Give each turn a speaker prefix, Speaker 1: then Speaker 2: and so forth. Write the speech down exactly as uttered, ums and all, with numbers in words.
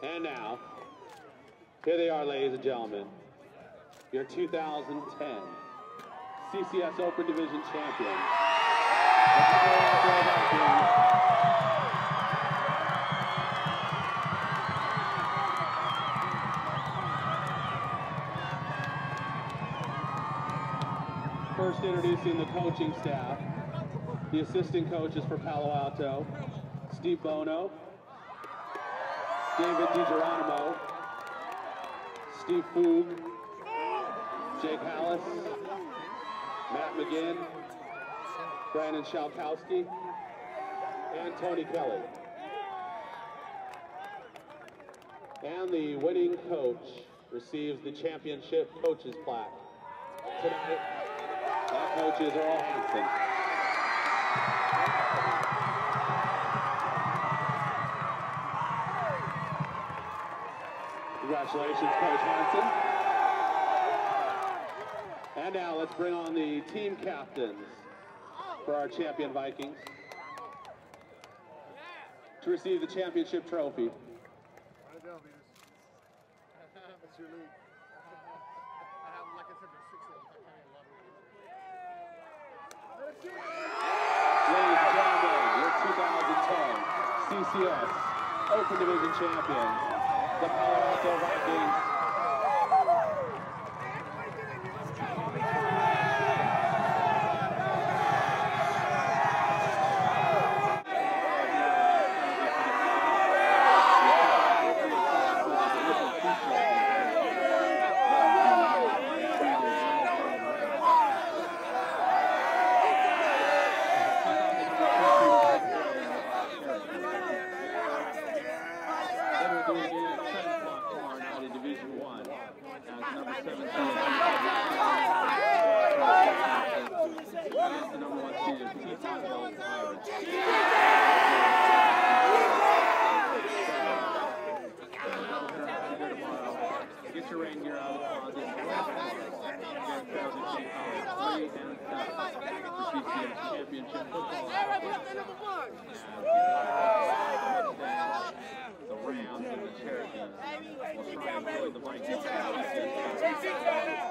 Speaker 1: And now, here they are, ladies and gentlemen, your two thousand ten C C S Open Division champions. The Palo Alto Vikings. First introducing the coaching staff. The assistant coaches for Palo Alto, Steve Bono, David DiGeronimo, Steve Foog, Jake Hallis, Matt McGinn, Brandon Shalkowski, and Tony Kelly. And the winning coach receives the championship coach's plaque. Tonight, that coach is Earl Hansen. Congratulations, Coach Hansen. And now let's bring on the team captains for our champion Vikings to receive the championship trophy.
Speaker 2: Write it down, Venus. That's your league. I have, like I said, there's six of them.
Speaker 1: Ladies and gentlemen, your two thousand ten C C S Open Division champions, the Palo Alto Vikings. Get your ring gear out of the closet. C C S Championship Football. The Rams and the Cherokees will try and avoid the Vikings.